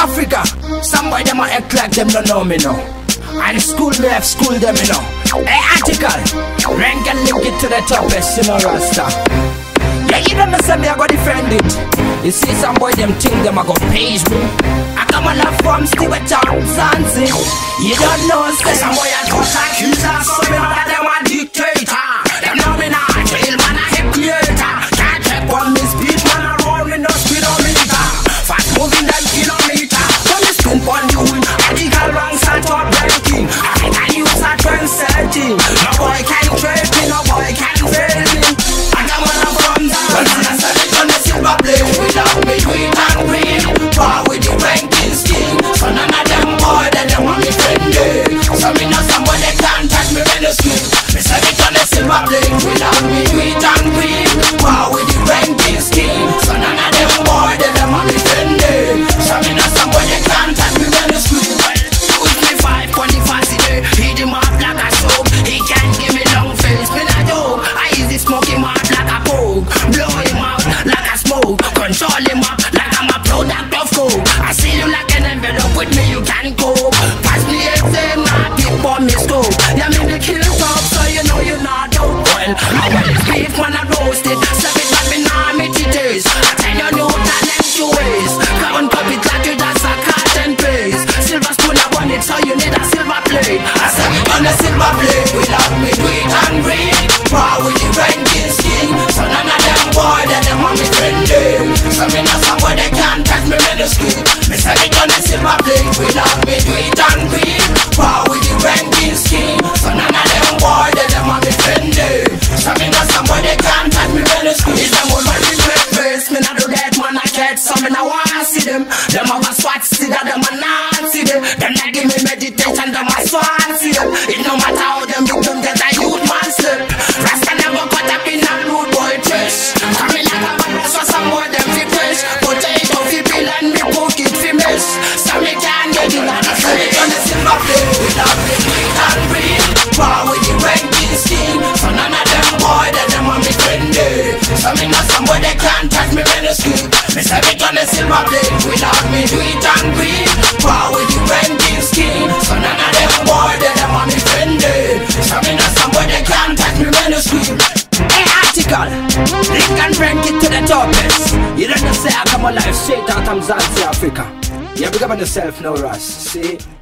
Africa. Some boy them a act like them don't know me now. And school me have school them, you know. Hey, article, rank and link it to the toughest, you know, Rasta. Yeah, you don't understand me, I go defend it. You see some boy them think them a go page me. I come on up from Steve Johnson. You don't know, say some boy a cut and kill us. So me know that them a dictator. Them know me not jail, man a hip creator. Can't check on me speed, man a roll me no speedometer. Fast moving than kilometer. When me spin on you, article ranks and top ranking. African youths are trendsetting. No boy can trade me, no boy can fail me. I come on up from down. On the silver blade, without me dweet and green. Power with the ranking scheme. So none of them boy, then them want me friendly. So me know somebody can't touch me when the screen. Me say it on the silver blade, without me dweet and green. Power with the ranking scheme. So none of them boy, then them want me friendly. So me know somebody can't touch me when the screen. Put me 5 on the fancy day. Hit him up like a soap. He can't give me long face. Me not joke. I easy smoke him up like a poke. Blow him out like a smoke. Control him up like I'm a product of coke. I see you like an envelope, with me you can go. Pass me exam, not pick for me scope. Yeah, me the kill top, so you know you're not dope. Well, I want it beef when I roast it. Slap it but me nah me titties. I tell you no talent you waste. Come and pop it like you just a cut and paste. Silver spoon I want it, so you need a silver plate. I say it on the silver plate. Without me dweet and green. Power with the ranking scheme. So none of them boy, then them want me friendly. So me know somebody can't touch me with the screen. Me say it on the silver plate. Without me dweet and green. Power with the ranking scheme. So none of them boy, then them want me friendly. So me know somebody can't touch me with the screen. It's them all my regret face. Me not do that man I catch. So me not wanna see them. Them have a swat see that them a not see them. Them not give me meditation. Them a swat see them. It no matter how them do them get a youth man slip. Rasta never cut up in a rude boy trash. Come in like a man so some boy them fi fresh. Potato fi peel and me cook it fi mesh. So me can't get in on the fridge. On the silver plate without me dweet and green. Power with the ranking scheme. So none of them boy that them want me friendly. So me know somebody can't touch me when the screen. Me say it on the silver plate without me dweet and green. Power with the ranking scheme. So none of them boy that them want me friendly. So me know somebody can't touch me when the screen. Hey, article, link and rank it to the toughest. You don't know say I come alive straight out of Zanzibar, Africa. Yeah, big up on yourself now, Russ. See?